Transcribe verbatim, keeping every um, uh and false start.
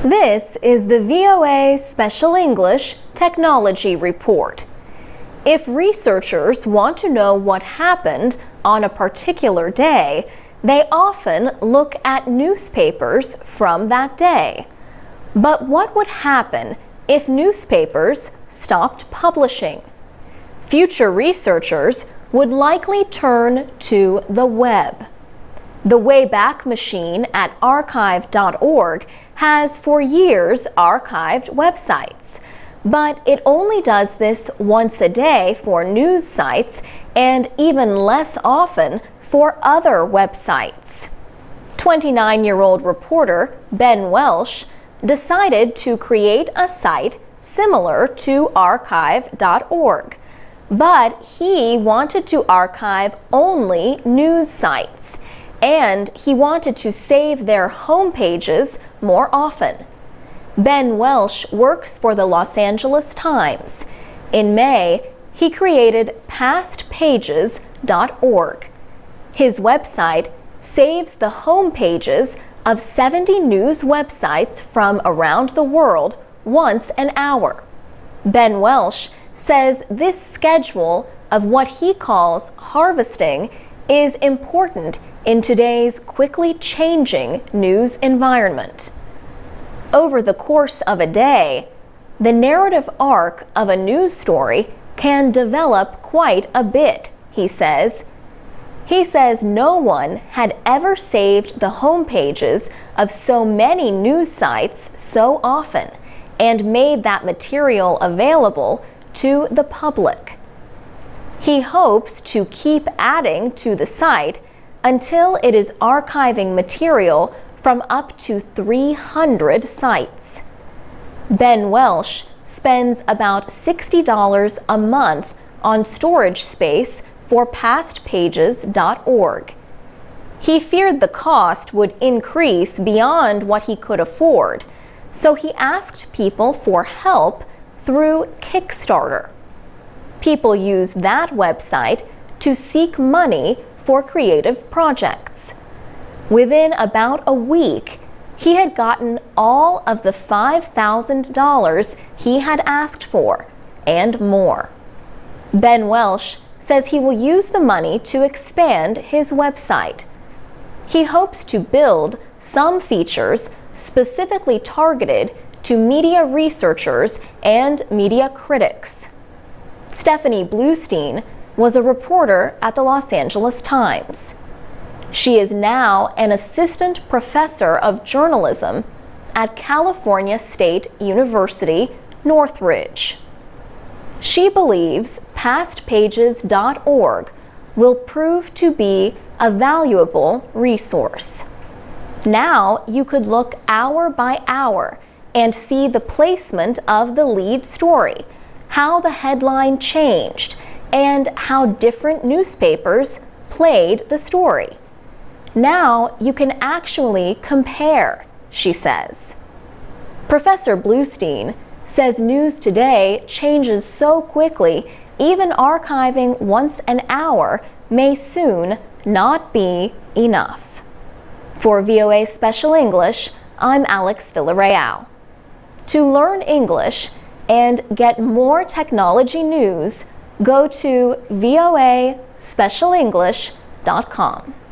This is the V O A Special English Technology Report. If researchers want to know what happened on a particular day, they often look at newspapers from that day. But what would happen if newspapers stopped publishing? Future researchers would likely turn to the web. The Wayback Machine at archive dot org has for years archived websites, but it only does this once a day for news sites and even less often for other websites. twenty-nine-year-old reporter Ben Welsh decided to create a site similar to archive dot org, but he wanted to archive only news sites, and he wanted to save their home pages more often. Ben Welsh works for the Los Angeles Times. In May, he created past pages dot org. His website saves the home pages of seventy news websites from around the world once an hour. Ben Welsh says this schedule of what he calls harvesting is important in today's quickly changing news environment. Over the course of a day, the narrative arc of a news story can develop quite a bit, he says. He says no one had ever saved the home pages of so many news sites so often and made that material available to the public. He hopes to keep adding to the site until it is archiving material from up to three hundred sites. Ben Welsh spends about sixty dollars a month on storage space for past pages dot org. He feared the cost would increase beyond what he could afford, so he asked people for help through Kickstarter. People use that website to seek money for creative projects. Within about a week, he had gotten all of the five thousand dollars he had asked for, and more. Ben Welsh says he will use the money to expand his website. He hopes to build some features specifically targeted to media researchers and media critics. Stephanie Bluestein was a reporter at the Los Angeles Times. She is now an assistant professor of journalism at California State University, Northridge. She believes past pages dot org will prove to be a valuable resource. Now you could look hour by hour and see the placement of the lead story, how the headline changed, and how different newspapers played the story. Now you can actually compare, she says. Professor Bluestein says news today changes so quickly, even archiving once an hour may soon not be enough. For V O A Special English, I'm Alex Villarreal. To learn English and get more technology news, go to V O A special english dot com.